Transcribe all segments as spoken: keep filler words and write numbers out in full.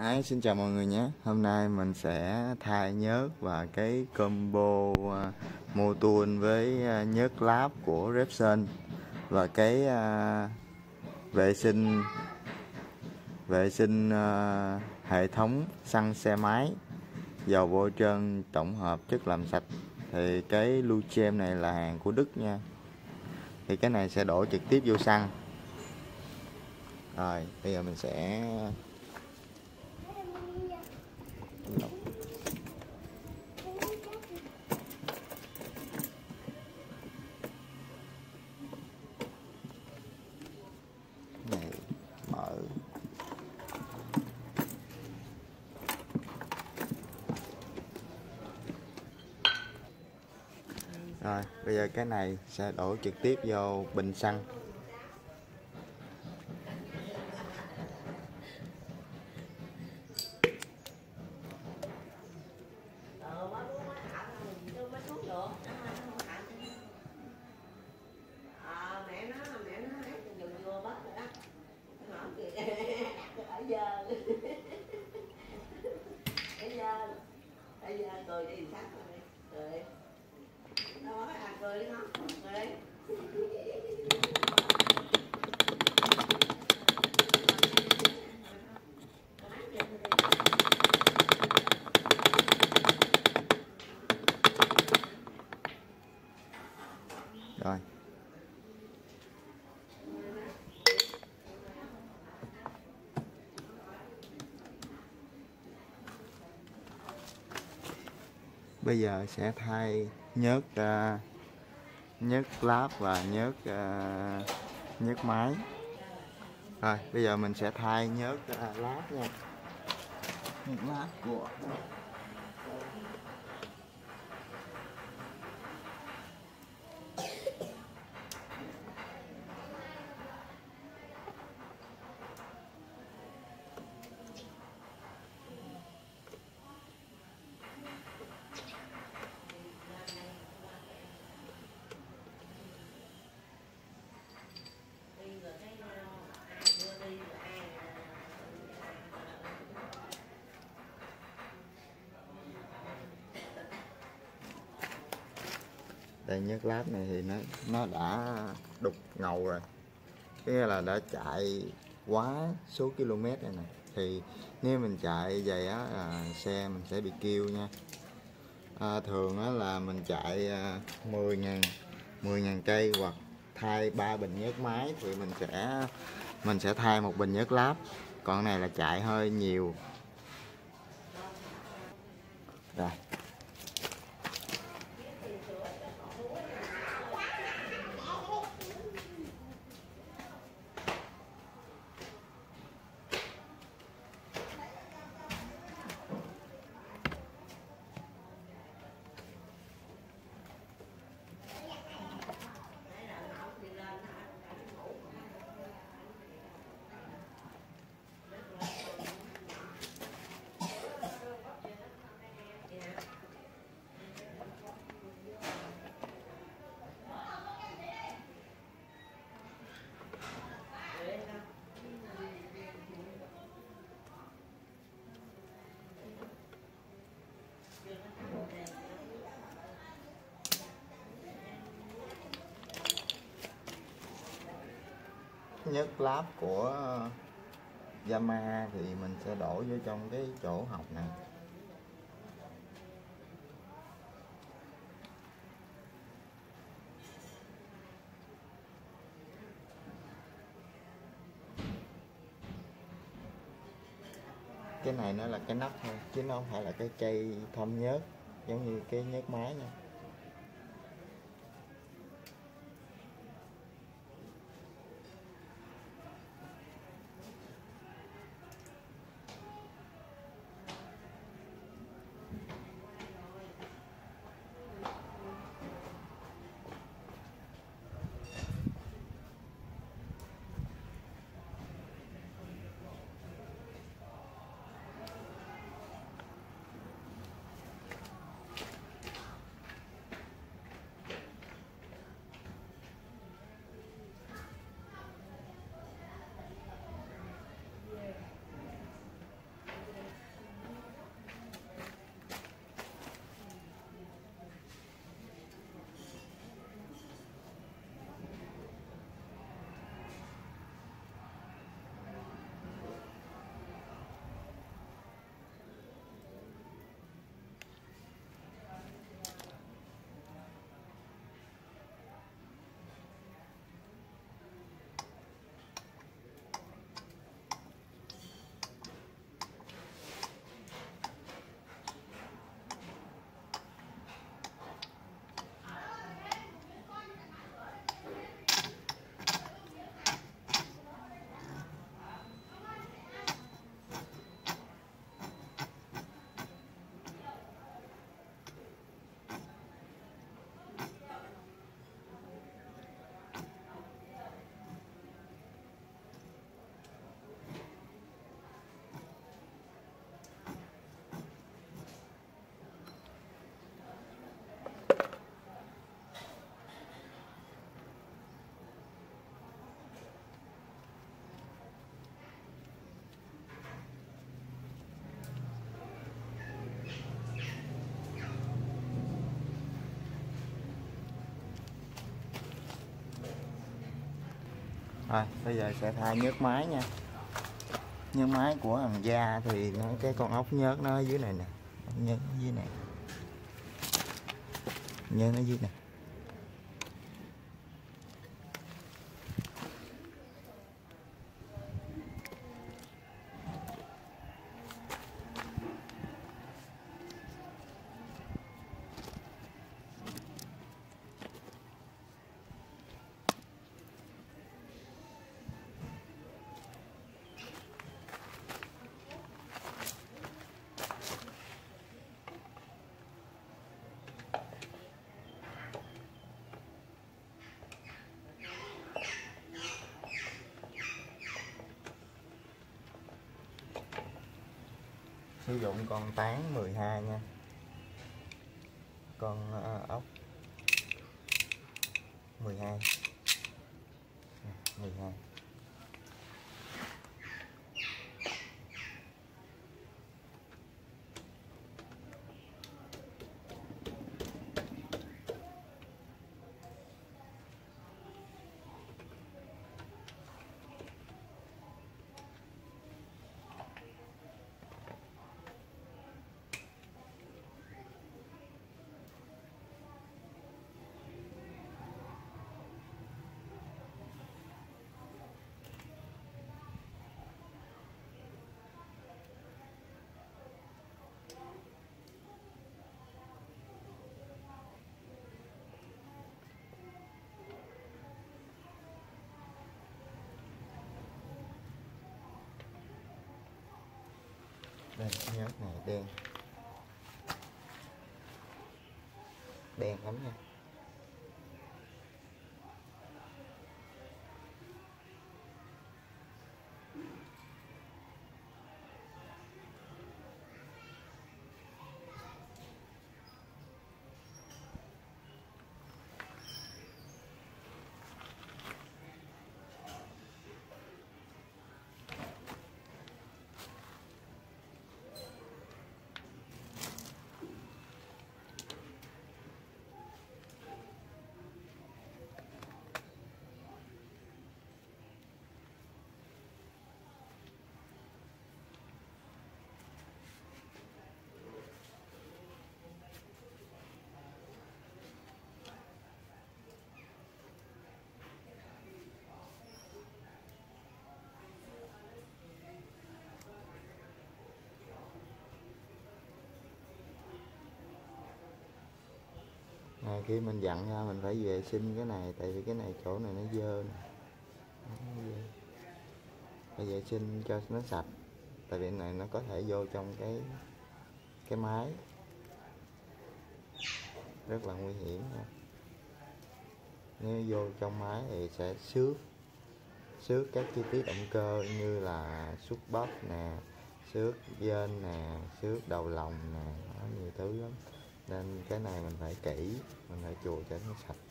Hi, xin chào mọi người nhé. Hôm nay mình sẽ thay nhớt và cái combo uh, Motul với uh, nhớt láp của Repson và cái uh, vệ sinh vệ sinh uh, hệ thống xăng xe máy, dầu bôi trơn tổng hợp chất làm sạch. Thì cái Lucem này là hàng của Đức nha. Thì cái này sẽ đổ trực tiếp vô xăng. Rồi, bây giờ mình sẽ này mở. Rồi, bây giờ cái này sẽ đổ trực tiếp vô bình xăng. Bây giờ cười đi sát rồi cười nó nói à cười đi không cười Rồi, bây giờ sẽ thay nhớt uh, nhớt láp và nhớt uh, nhớt máy. Rồi bây giờ mình sẽ thay nhớt uh, láp nha. Nhớt láp của đây. Nhớt láp này thì nó nó đã đục ngầu rồi, nghĩa là đã chạy quá số km này nè. Thì nếu mình chạy vậy á à, xe mình sẽ bị kêu nha. À, thường á là mình chạy à, mười ngàn cây hoặc thay ba bình nhớt máy thì mình sẽ mình sẽ thay một bình nhớt láp. Còn này là chạy hơi nhiều. Rồi, nhớt láp của Yamaha thì mình sẽ đổ vô trong cái chỗ hộc này. Cái này nó là cái nắp thôi chứ nó không phải là cái cây thâm nhớt giống như cái nhớt máy nha. Rồi bây giờ sẽ thay nhớt máy nha. Nhớt máy của thằng da thì nó cái con ốc nhớt nó ở dưới này nè, nhớt ở dưới này, nhớt nó dưới này. Sử dụng con tán mười hai nha, con uh, ốc mười hai, mười hai. Đây, nhớt này đen, đen lắm nha. À, khi mình dặn ra mình phải vệ sinh cái này, tại vì cái này chỗ này nó dơ nè, phải vệ sinh cho nó sạch, tại vì cái này nó có thể vô trong cái cái máy, rất là nguy hiểm nha. Nếu vô trong máy thì sẽ xước xước các chi tiết động cơ như là xước bắp nè, xước vên nè, xước đầu lòng nè, có nhiều thứ lắm, nên cái này mình phải kỹ, mình phải chùi cho nó sạch.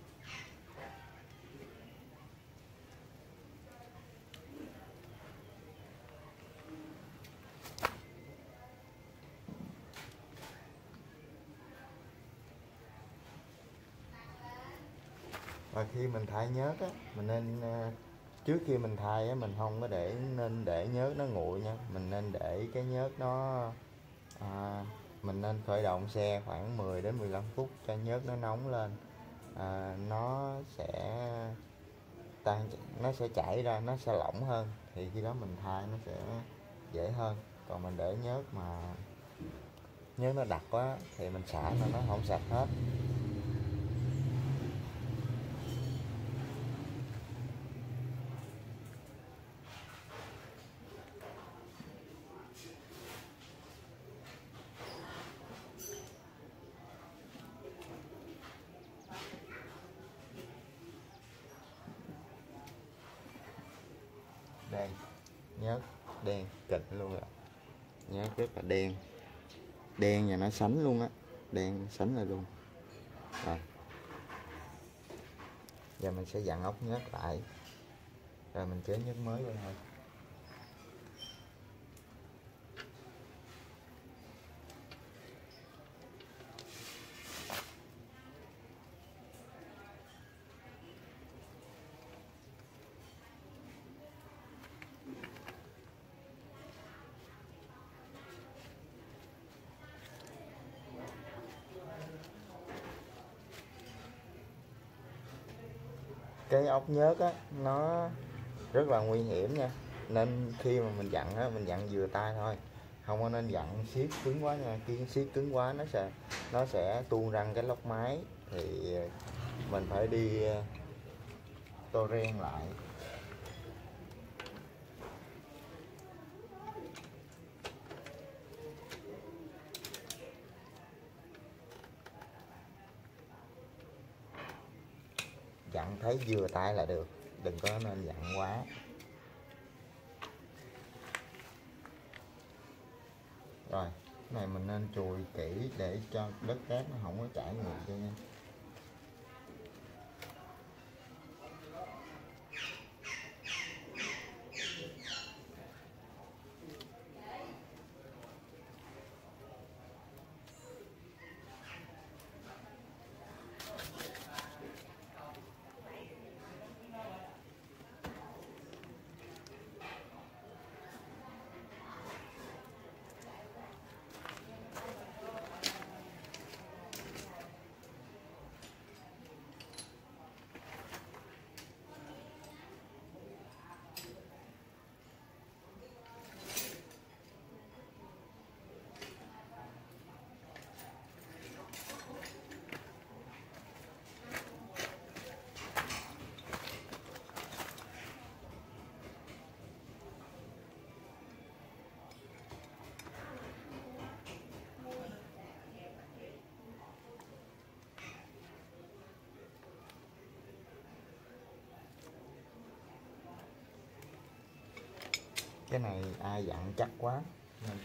Và khi mình thay nhớt á, mình nên trước khi mình thay á, mình không có để nên để nhớt nó nguội nha, mình nên để cái nhớt nó à, mình nên khởi động xe khoảng mười đến mười lăm phút cho nhớt nó nóng lên, à, nó sẽ tan, nó sẽ chảy ra, nó sẽ lỏng hơn, thì khi đó mình thay nó sẽ dễ hơn. Còn mình để nhớt mà nhớt nó đặc quá thì mình xả nó nó không sạch hết. Đây, nhớt đen kịch luôn rồi, nhớt rất là đen, đen và nó sánh luôn á, đen sánh lại luôn. Rồi giờ mình sẽ dặn ốc nhớt lại, rồi mình chế nhớt mới lên thôi. cái ốc nhớt á nó rất là nguy hiểm nha, nên khi mà mình dặn á mình dặn vừa tay thôi, không có nên dặn siết cứng quá nha. Khi siết cứng quá nó sẽ nó sẽ tuôn răng cái lốc máy, thì mình phải đi tô ren lại. Dặn thấy vừa tay là được, đừng có nên dặn quá. Rồi, cái này mình nên chùi kỹ để cho đất cát nó không có chảy ngược cho nha. Cái này ai dặn chắc quá nên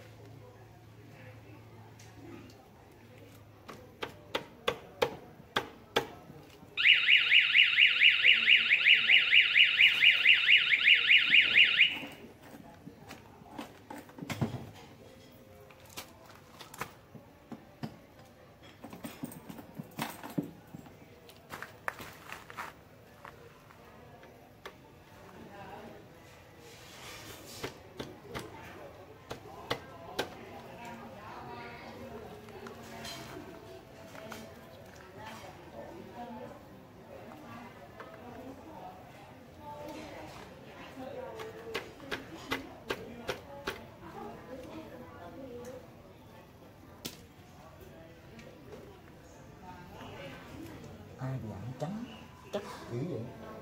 ai dặn trắng chắc dữ vậy.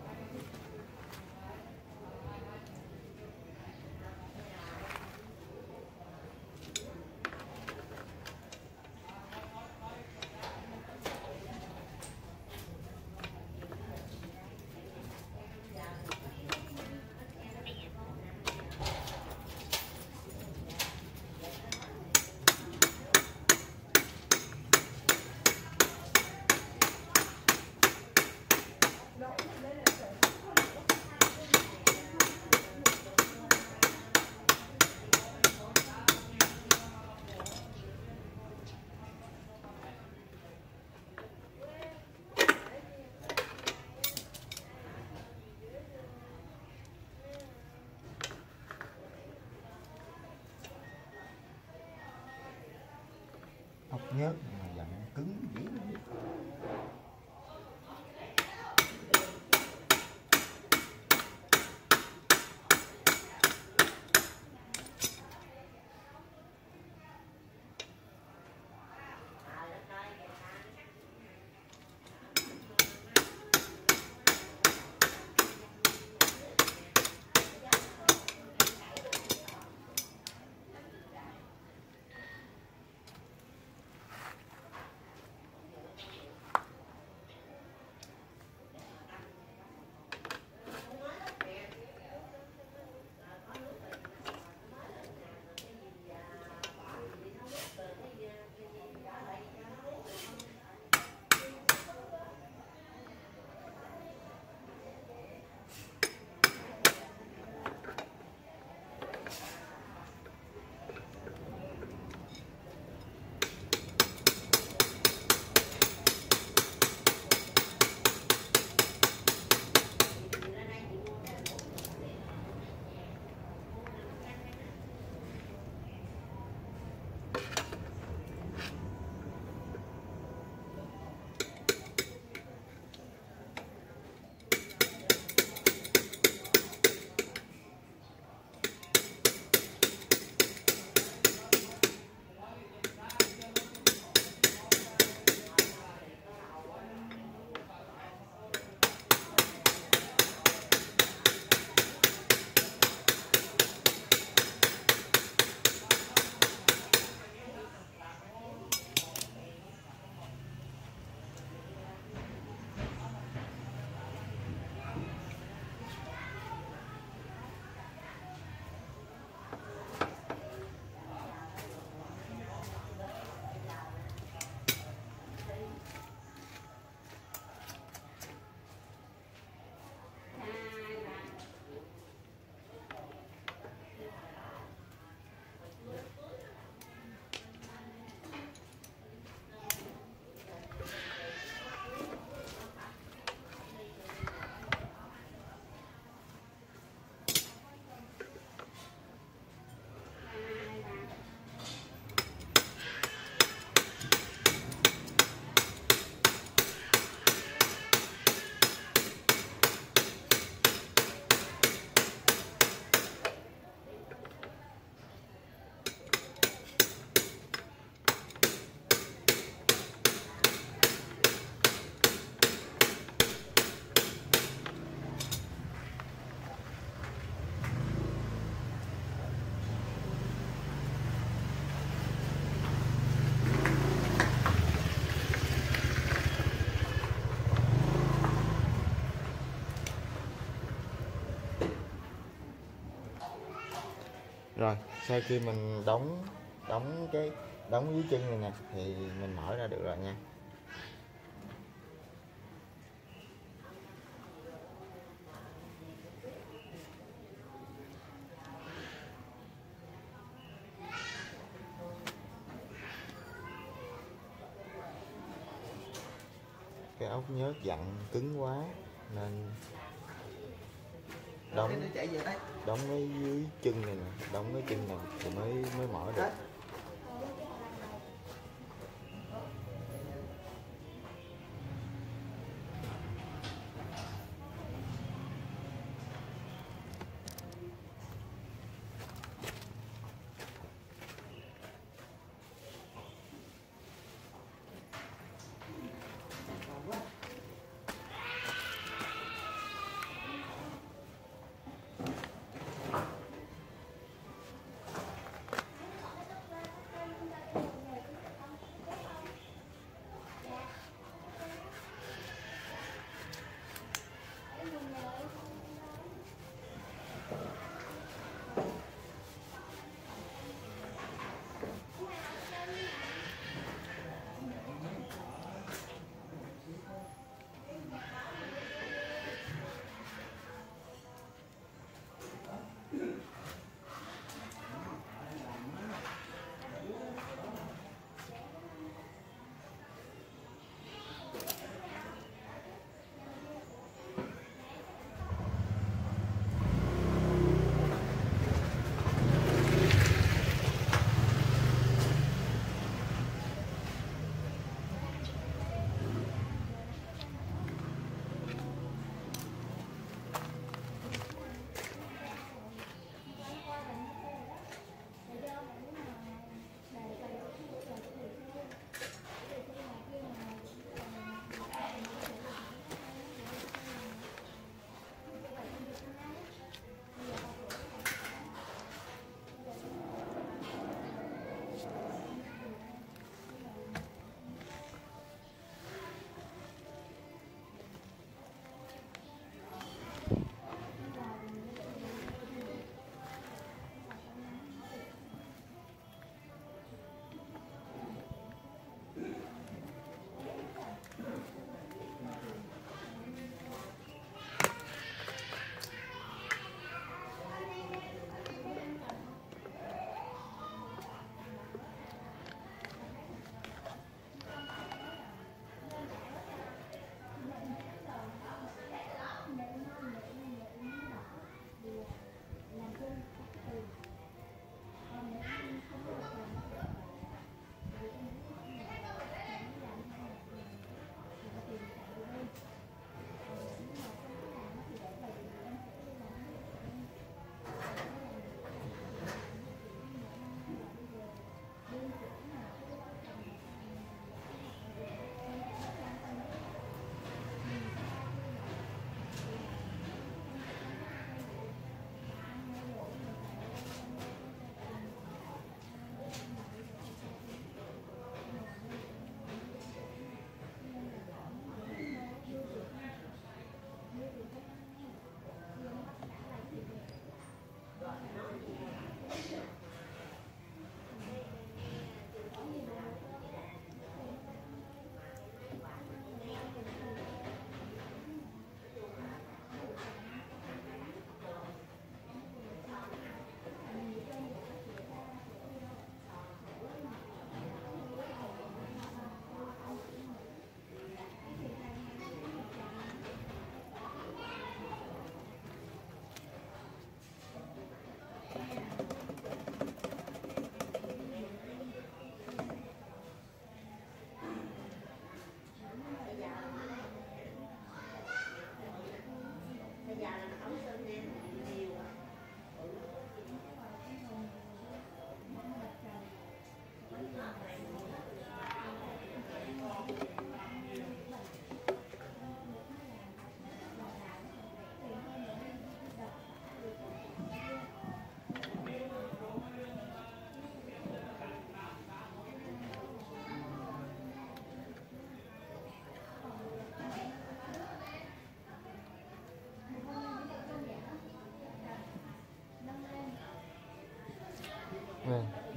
Ốc nhớt mà dặn cứng dữ. Rồi sau khi mình đóng đóng cái đóng dưới chân này nè thì mình mở ra được rồi nha. Cái ốc nhớt dặn cứng quá nên đóng đóng cái dưới chân này nè, đóng cái chân này thì mới mới mở được.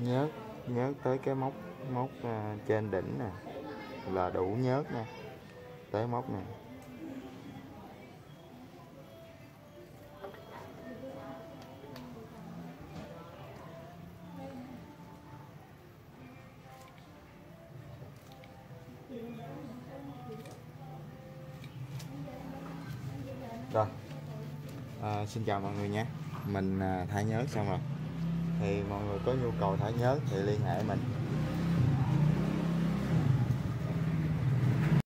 nhớt nhớt tới cái móc móc uh, trên đỉnh nè là đủ nhớt nha, tới móc nè. Rồi, à, xin chào mọi người nhé. Mình à, thả nhớt xong rồi. Thì mọi người có nhu cầu thả nhớt thì liên hệ mình.